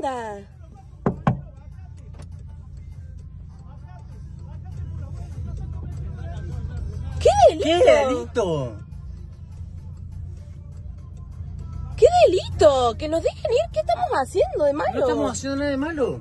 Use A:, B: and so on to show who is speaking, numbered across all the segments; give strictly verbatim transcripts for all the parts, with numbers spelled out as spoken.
A: onda? ¿Qué delito?
B: ¿Qué delito?
A: ¿Qué delito? Que nos dejen ir. ¿Qué estamos haciendo de malo?
B: No estamos haciendo nada de malo.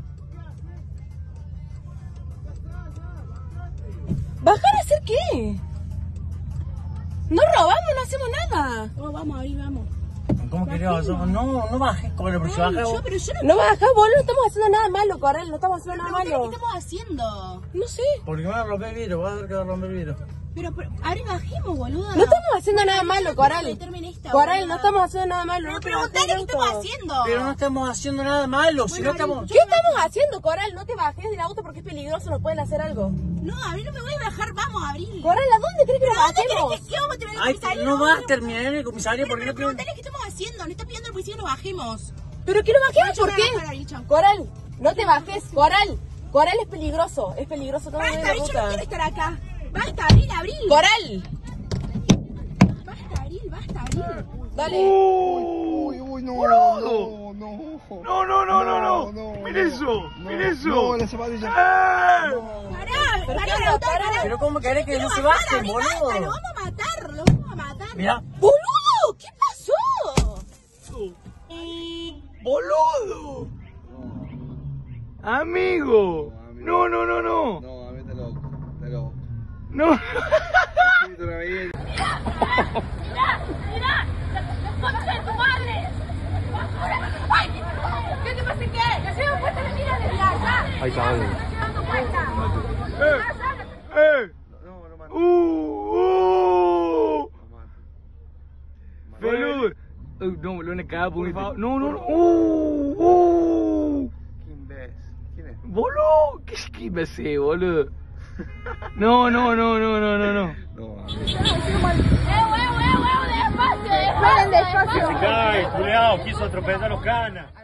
A: ¿Bajar a hacer qué? No robamos, no hacemos nada.
C: Oh, vamos, ahí vamos.
B: ¿Cómo que no? No, no bajes, Corel, porque si
C: Ay,
B: bajas...
C: yo, pero yo no...
A: No bajás, boludo, no estamos haciendo nada malo, Corel, no estamos haciendo nada
C: ¿Pero qué
A: malo.
C: estamos haciendo?
A: No sé.
B: Porque van a romper vidrio, vas a ver que va a romper vidrio.
C: Pero, pero, ahora bajemos, boluda.
A: No estamos haciendo nada malo, Corel.
C: Meterme en esta,
A: Corel,
C: boluda.
A: no estamos haciendo nada malo.
C: Pero
A: no te
C: preguntale
A: bajes
C: qué
A: del
C: estamos
A: auto.
C: haciendo.
B: Pero no estamos haciendo nada malo, si no estamos...
A: ¿Qué estamos haciendo, Corel? No te bajes del auto porque es peligroso, nos pueden hacer algo.
C: No, a mí no me voy a bajar, vamos, Abril.
A: Corel, ¿a dónde crees que nos
C: ¿Pero dónde
A: bajemos?
C: crees que qué vamos a terminar en el
B: Ay,
C: comisario?
B: no vas a terminar en el comisario porque
C: Pero
B: no...
C: preguntale qué estamos haciendo. No está pidiendo el policía que nos bajemos.
A: ¿Pero que nos bajemos?
C: Yo
A: ¿Por
C: me voy a bajar ahí,
A: qué?
C: chao.
A: Corel, no te bajes, Corel. Corel es peligroso, es peligroso todo en
C: Basta,
A: la
C: Abril, yo no
A: ruta.
C: quiero estar acá. Basta, Abril, Abril.
A: Corel,
C: Basta, Abril, basta, Abril.
A: dale.
D: Uy, uy, no,
E: ¡Boludo!
D: no, no.
E: No, no, no, no, no.
D: no,
E: Mira
D: no,
E: eso,
D: no,
E: mira eso.
D: No, la zapatilla.
E: ¡Eh!
C: Pará,
A: ¿Pero
C: pará,
A: qué
C: el
A: onda,
C: auto,
A: pará?
C: pará.
B: Pero ¿cómo querés que
C: Quiero
B: no se
C: bajar,
B: bajen,
C: Abril, basta, lo
B: boludo?
C: vamos a matar, lo vamos a matar.
B: Mirá,
A: Boludo, ¿qué pasó?
E: ¡Boludo! Amigo. No, no, no, no.
D: No, a mí está loco, está loco.
E: No.
D: Espíritu navideño.
F: ¿Qué te pasa qué? ¿Ya se me puesto a venir a desde allá?
B: ahí está, ahí.
F: ¿No se dando cuenta?
E: ¡Eh! ¡Eh!
D: No, no mata.
E: ¡Uh! ¡Uh!
D: No mata.
E: ¡Boludo! Uh, no, me lo van a cagar por favor. No, no, no. ¡Uh! ¡Uh!
D: ¿Quién ves? ¿Quién es?
E: ¡Boludo! ¿Qué qué me sé, boludo? No, no, no, no, no, no, no.
D: No, a mí.
F: ¡Eh, huevo, huevo, huevo! ¡Despacio, despacio!
B: Ay, cuidado, quiso atropellar a los canas.